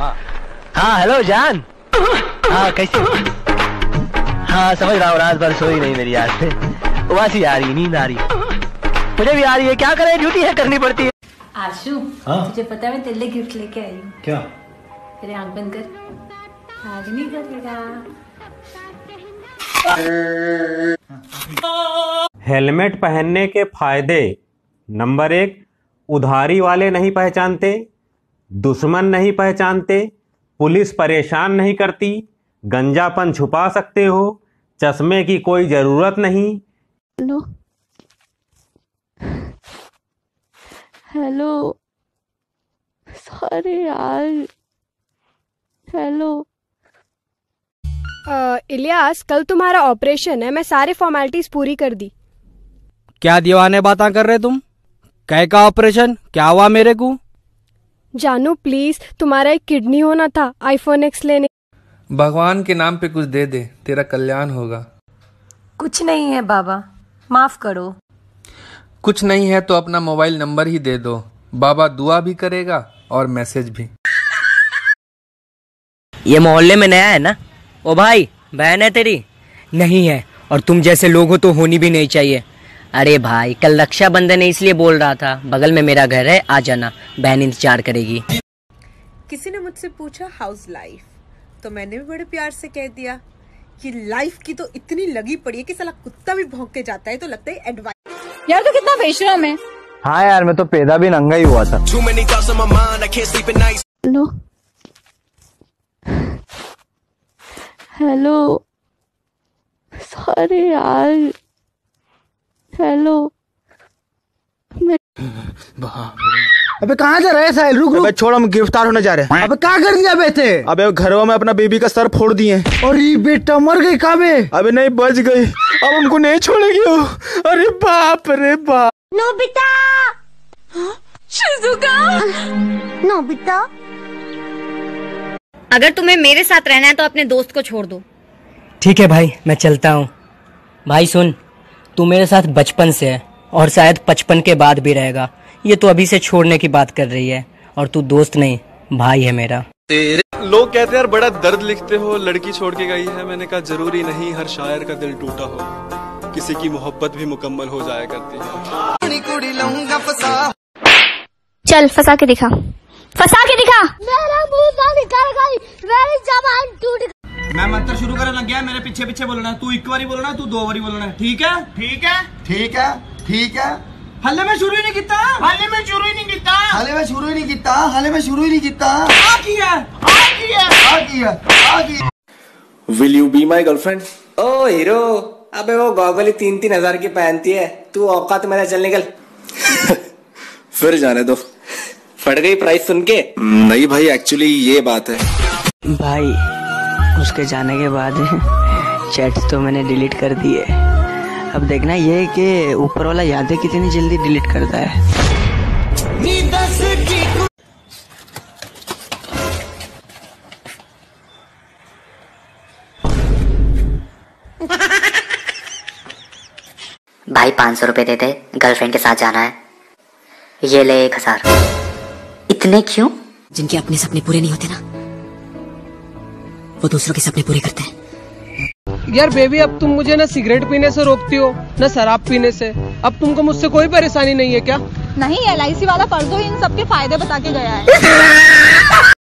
हाँ हेलो जान। हाँ कैसे? हाँ समझ रहा हूँ, रात भर सोई नहीं मेरी याद से, उबासी आ रही, नींद आ रही, मुझे भी आ रही है, क्या करें, ड्यूटी है करनी पड़ती है। आशु, तुझे पता है मैं तेरे लिए गिफ्ट लेके आई हूँ। क्या? तेरे आंख बंद कर, आज नहीं करेगा। हेलमेट पहनने के फायदे। नंबर 1, उधारी वाले नहीं पहचानते, दुश्मन नहीं पहचानते, पुलिस परेशान नहीं करती, गंजापन छुपा सकते हो, चश्मे की कोई जरूरत नहीं। हेलो हेलो, सॉरी यार। हेलो इलियास, कल तुम्हारा ऑपरेशन है, मैं सारे फॉर्मेलिटीज पूरी कर दी। क्या दीवाने बातें कर रहे तुम? कै का ऑपरेशन? क्या हुआ मेरे को? जानू प्लीज, तुम्हारा एक किडनी होना था, आईफोन X लेने। भगवान के नाम पे कुछ दे दे, तेरा कल्याण होगा। कुछ नहीं है बाबा, माफ करो। कुछ नहीं है तो अपना मोबाइल नंबर ही दे दो, बाबा दुआ भी करेगा और मैसेज भी। ये मोहल्ले में नया है ना? ओ भाई, बहन है तेरी? नहीं है, और तुम जैसे लोग हो तो होनी भी नहीं चाहिए। अरे भाई, कल रक्षाबंधन है इसलिए बोल रहा था, बगल में मेरा घर है, आ जाना, बहन इंतजार करेगी। किसी ने मुझसे पूछा हाउस लाइफ, तो मैंने भी बड़े प्यार से कह दिया कि लाइफ की तो इतनी लगी पड़ी है कि साला कुत्ता भी भौंक के जाता है तो लगता है एडवाइस। यार तो कितना बेशरम है। हाँ यार, मैं तो पैदा भी नंगा ही हुआ था। हेलो हेलो, सॉरी यार। हेलो अबे कहाँ जा रहे हैं साहिल? रुक रुक। छोड़, हम गिरफ्तार होने जा रहे हैं। अबे क्या कर दिया बेटे? अबे घरों में अपना बेबी का सर फोड़ दिए। अरे बेटा मर गई कहाँ बे? अबे नहीं, बच गई, अब हमको नहीं छोड़ेगी वो। अरे बाप रे बाप। नोबिता, शिजुका, नोबिता, अगर तुम्हें मेरे साथ रहना है तो अपने दोस्त को छोड़ दो। ठीक है भाई, मैं चलता हूँ। भाई सुन, तू मेरे साथ बचपन से है और शायद 55 के बाद भी रहेगा। ये तो अभी से छोड़ने की बात कर रही है, और तू दोस्त नहीं भाई है मेरा। लोग कहते हैं यार बड़ा दर्द लिखते हो, लड़की छोड़ के गई है। मैंने कहा जरूरी नहीं हर शायर का दिल टूटा हो, किसी की मोहब्बत भी मुकम्मल हो जाया करती है। चल फंसा के दिखा, फंसा के दिखा। मेरा मुंह निकल गई, मेरी जबान टूट गई। मैं मंत्र शुरू करने लग गया, मेरे पीछे पीछे बोलना है। तू एक बारी बोलना है, तू 2 बारी बोलना है। ठीक है ठीक है ठीक है ठीक है। हल्ले में शुरू ही नहीं किया, हल्ले में शुरू ही नहीं किया, हाले में शुरू ही नहीं किया, हाले में शुरू ही नहीं किया। आ किया। Will you be my girlfriend? ओ हीरो, अबे वो गॉगल ही 3-3 हजार की पहनती है, तू औकात मेरा चल निकल। फिर जाने दो। फट गई प्राइस सुन के? नहीं भाई, एक्चुअली ये बात है भाई, उसके जाने के बाद चैट तो मैंने डिलीट कर दी है। अब देखना ये कि ऊपर वाला यादें कितनी जल्दी डिलीट करता है। भाई 500 रुपए दे दे, गर्लफ्रेंड के साथ जाना है। ये ले 1000। इतने क्यों? जिनके अपने सपने पूरे नहीं होते ना, वो दूसरों के सपने पूरे करते हैं। यार बेबी, अब तुम मुझे ना सिगरेट पीने से रोकती हो ना शराब पीने से। अब तुमको मुझसे कोई परेशानी नहीं है क्या? नहीं, LIC वाला परसों इन सबके फायदे बता के गया है।